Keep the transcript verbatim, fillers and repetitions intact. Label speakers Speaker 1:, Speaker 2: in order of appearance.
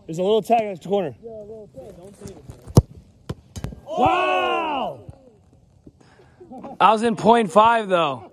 Speaker 1: There's a little tag in the corner. Wow! I was in point five though.